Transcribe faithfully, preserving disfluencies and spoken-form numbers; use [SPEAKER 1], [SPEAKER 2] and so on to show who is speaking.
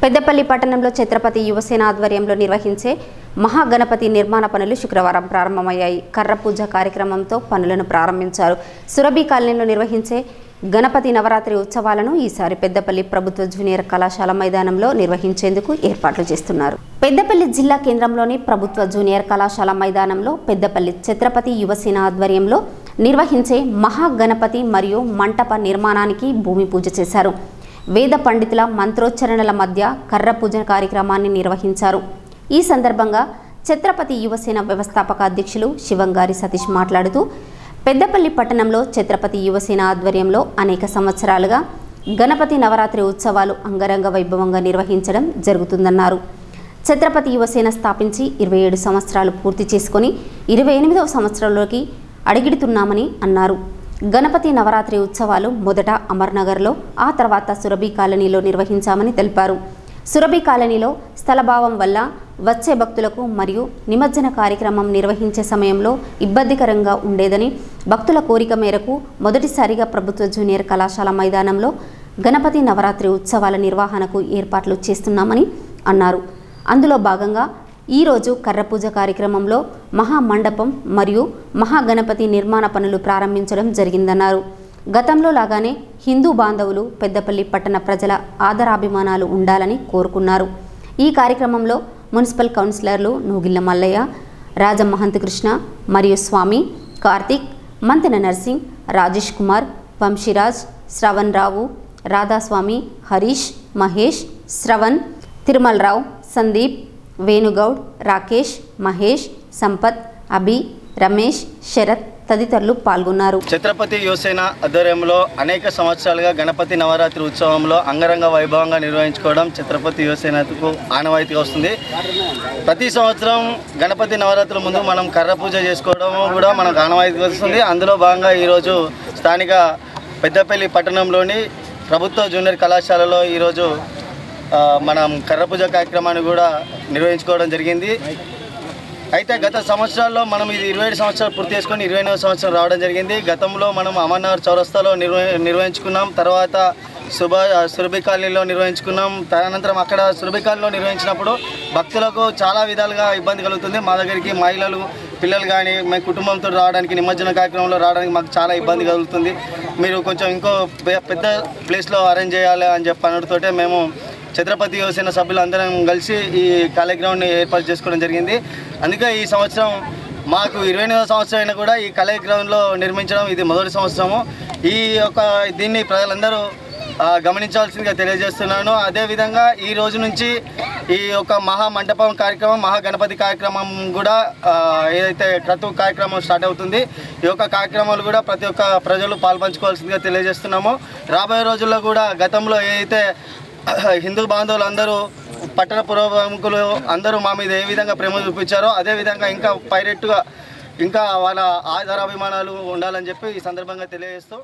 [SPEAKER 1] పెద్దపల్లి పట్టణంలో ఛత్రపతి యువసేన ఆధ్వర్యంలో నిర్వహించే మహాగణపతి నిర్మాణ పనులు శుక్రవారం ప్రారంభమయ్యాయి. కర్ర పూజ కార్యక్రమంతో పనులను ప్రారంభించారు. సురభి కాలనీలో నిర్వహించే గణపతి నవరాత్రి ఉత్సవాలను ఈసారి పెద్దపల్లి ప్రభుత్వ జూనియర్ కళాశాల మైదానంలో నిర్వహించేందుకు ఏర్పాట్లు చేస్తున్నారు. పెద్దపల్లి జిల్లా కేంద్రంలోని ప్రభుత్వ జూనియర్ కళాశాల మైదానంలో పెద్దపల్లి ఛత్రపతి యువసేన ఆధ్వర్యంలో నిర్వహించే మహాగణపతి మరియు మంటప నిర్మాణానికి భూమి పూజ చేశారు. వేద పండితుల మంత్రోచ్చరణల మధ్య కర్ర పూజ కార్యక్రమాన్ని నిర్వహించారు. ఈ సందర్భంగా ఛత్రపతి యువసేన వ్యవస్థాపక అధ్యక్షులు శివంగారి సతీష్ మాట్లాడుతూ, పెద్దపల్లి పట్టణంలో ఛత్రపతి యువసేన ఆధ్వర్యంలో అనేక సంవత్సరాలుగా గణపతి నవరాత్రి ఉత్సవాలు అంగరంగ వైభవంగా నిర్వహించడం జరుగుతుందన్నారు. ఛత్రపతి యువసేన స్థాపించి ఇరవై ఏడు సంవత్సరాలు పూర్తి చేసుకొని ఇరవై ఎనిమిదవ సంవత్సరంలోకి అడుగిడుతున్నామని అన్నారు. గణపతి నవరాత్రి ఉత్సవాలు మొదట అమర్నగర్లో, ఆ తర్వాత సురభి కాలనీలో నిర్వహించామని తెలిపారు. సురభి కాలనీలో స్థలభావం వల్ల వచ్చే భక్తులకు మరియు నిమజ్జన కార్యక్రమం నిర్వహించే సమయంలో ఇబ్బందికరంగా ఉండేదని, భక్తుల కోరిక మేరకు మొదటిసారిగా ప్రభుత్వ జూనియర్ కళాశాల మైదానంలో గణపతి నవరాత్రి ఉత్సవాల నిర్వహణకు ఏర్పాట్లు చేస్తున్నామని అన్నారు. అందులో భాగంగా ఈరోజు కర్రపూజ కార్యక్రమంలో మహామండపం మరియు మహాగణపతి నిర్మాణ పనులు ప్రారంభించడం జరిగిందన్నారు. గతంలో లాగానే హిందూ బాంధవులు పెద్దపల్లి పట్టణ ప్రజల ఆదరాభిమానాలు ఉండాలని కోరుకున్నారు. ఈ కార్యక్రమంలో మున్సిపల్ కౌన్సిలర్లు నూగిళ్ల మల్లయ్య, రాజమహంత్ కృష్ణ మరియు స్వామి, కార్తిక్, మంతెన నర్సింగ్, రాజేష్ కుమార్, వంశీరాజ్, శ్రవణ్ రావు, రాధాస్వామి, హరీష్, మహేష్, శ్రవణ్, తిరుమలరావు, సందీప్, వేణుగౌడ్, రాకేష్, మహేష్, సంపత్, అభి, రమేష్, శరత్ తదితరులు పాల్గొన్నారు.
[SPEAKER 2] ఛత్రపతి యువసేన ఆధ్వర్యంలో అనేక సంవత్సరాలుగా గణపతి నవరాత్రి ఉత్సవంలో అంగరంగ వైభవంగా నిర్వహించుకోవడం ఛత్రపతి యువసేనకు ఆనవాయితీగా వస్తుంది. ప్రతి సంవత్సరం గణపతి నవరాత్రుల ముందు మనం కర్ర పూజ చేసుకోవడం కూడా మనకు ఆనవాయితీగా వస్తుంది. అందులో భాగంగా ఈరోజు స్థానిక పెద్దపల్లి పట్టణంలోని ప్రభుత్వ జూనియర్ కళాశాలలో ఈరోజు మనం కర్ర పూజ కార్యక్రమాన్ని కూడా నిర్వహించుకోవడం జరిగింది. అయితే గత సంవత్సరాల్లో మనం ఇది ఇరవై ఏడు సంవత్సరాలు పూర్తి చేసుకొని ఇరవై ఎనిమిది సంవత్సరం రావడం జరిగింది. గతంలో మనం అమర్నగర్ చౌరస్తాలో నిర్వ నిర్వహించుకున్నాం తర్వాత సుభ సురభి కాలనీలో నిర్వహించుకున్నాం. తదనంతరం అక్కడ సురభి కాలనీలో నిర్వహించినప్పుడు భక్తులకు చాలా విధాలుగా ఇబ్బంది కలుగుతుంది. మా దగ్గరికి మహిళలు, పిల్లలు కానీ మేము కుటుంబంతో రావడానికి, నిమజ్జన కార్యక్రమంలో రావడానికి మాకు చాలా ఇబ్బంది కలుగుతుంది. మీరు కొంచెం ఇంకో పెద్ద ప్లేస్లో అరేంజ్ చేయాలి అని చెప్పి అనడంతోటే మేము ఛత్రపతి యువసేన సభ్యులందరం కలిసి ఈ కార్యక్రమాన్ని ఏర్పాటు చేసుకోవడం జరిగింది. అందుకే ఈ సంవత్సరం మాకు ఇరవై ఎనిమిదవ సంవత్సరం అయినా కూడా ఈ కార్యక్రమంలో నిర్మించడం ఇది మొదటి సంవత్సరము. ఈ యొక్క దీన్ని ప్రజలందరూ గమనించాల్సిందిగా తెలియజేస్తున్నాను. అదేవిధంగా ఈ రోజు నుంచి ఈ యొక్క మహా మంటపం కార్యక్రమం, మహాగణపతి కార్యక్రమం కూడా ఏదైతే క్రతు కార్యక్రమం స్టార్ట్ అవుతుంది, ఈ యొక్క కార్యక్రమాలు కూడా ప్రతి ఒక్క ప్రజలు పాల్పంచుకోవాల్సిందిగా తెలియజేస్తున్నాము. రాబోయే రోజుల్లో కూడా గతంలో ఏదైతే హిందూ బాంధవులు అందరూ, పట్టణ పురోగముకులు అందరూ మా మీద ఏ విధంగా ప్రేమ చూపించారో అదేవిధంగా ఇంకా పైరెట్టుగా ఇంకా వాళ్ళ ఆధారాభిమానాలు ఉండాలని చెప్పి ఈ సందర్భంగా తెలియజేస్తూ